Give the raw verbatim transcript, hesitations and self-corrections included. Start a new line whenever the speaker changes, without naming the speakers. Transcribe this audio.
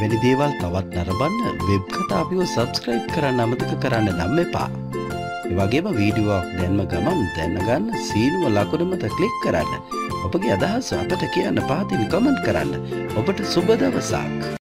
මෙවැනි දේවල් තවත් නරඹන්න වෙබ් කතා අපිව සබ්ස්ක්‍රයිබ් කරන්න අමතක කරන්න නම් එපා. ඒ වගේම වීඩියෝවක් දැන්ම ගමන් දැනගන්න සීනුව ලකුණ මත ක්ලික් කරන්න. ඔබගේ අදහස් අපට කියන්න පහතින් කමෙන්ට් කරන්න. ඔබට සුබ දවසක්.